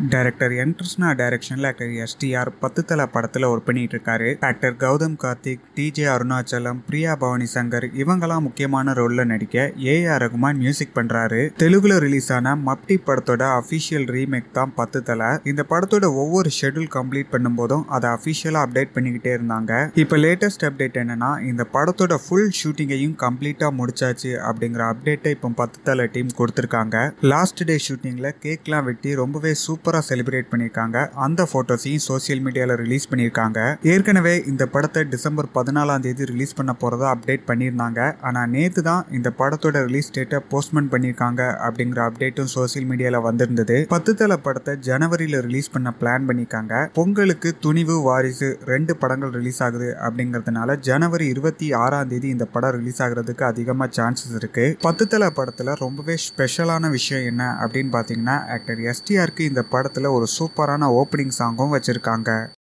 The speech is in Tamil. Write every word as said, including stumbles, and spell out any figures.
டைரக்டர் என் கிருஷ்ணா டைரக்ஷன்ல எஸ்டிஆர் பத்து தல படத்துல ஒர்க் பண்ணிட்டு இருக்காரு. ஆக்டர் கௌதம் கார்த்திக், டிஜே அருணாச்சலம், பிரியா பவானி சங்கர் இவங்கெல்லாம் முக்கியமான ரோல்ல நடிக்க ஏ ஆர் ரகுமான் மியூசிக் பண்றாரு. தெலுங்குல ரிலீஸ் ஆன மப்டி படத்தோட அபிஷியல் ரீமேக் தான் பத்து தல. இந்த படத்தோட ஒவ்வொரு ஷெட்யூல் கம்ப்ளீட் பண்ணும் போதும் அதை அபிஷியலா அப்டேட் பண்ணிக்கிட்டே இருந்தாங்க. இப்ப லேட்டஸ்ட் அப்டேட் என்னன்னா, இந்த படத்தோட ஃபுல் ஷூட்டிங்கையும் கம்ப்ளீட்டா முடிச்சாச்சு அப்படிங்கிற அப்டேட்டை இப்போ பத்து தல டீம் கொடுத்திருக்காங்க. லாஸ்ட் டே ஷூட்டிங்ல கேக்லாம் வெட்டி ரொம்பவே சூப்பரா செலிப்ரேட் பண்ணிருக்காங்க. அந்த போட்டோஸையும் சோசியல் மீடியால ரிலீஸ் பண்ணிருக்காங்க. ஏற்கனவே இந்த படத்தை டிசம்பர் பதினாலாம் தேதி ரிலீஸ் பண்ண போறதா அப்டேட் பண்ணியிருந்தாங்க. ஆனா நேத்து தான் இந்த படத்தோட ரிலீஸ் டேட்டை போஸ்ட்மென்ட் பண்ணிருக்காங்க அப்படிங்கிற அப்டேட்டும் சோசியல் மீடியால வந்திருந்தது. பத்து தல படத்தை ஜனவரியில ரிலீஸ் பண்ண பிளான் பண்ணிருக்காங்க. பொங்கலுக்கு துணிவு, வாரிசு ரெண்டு படங்கள் ரிலீஸ் ஆகுது அப்படிங்கறதுனால ஜனவரி இருபத்தி ஆறாம் தேதி இந்த படம் ரிலீஸ் ஆகுறதுக்கு அதிகமா சான்சஸ் இருக்கு. பத்து தல படத்துல ரொம்பவே ஸ்பெஷலான விஷயம் என்ன அப்படின்னு பாத்தீங்கன்னா, ஆக்டர் எஸ்டிஆருக்கு இந்த படத்துல ஒரு சூப்பரான ஓப்பனிங் சாங்கும் வச்சிருக்காங்க.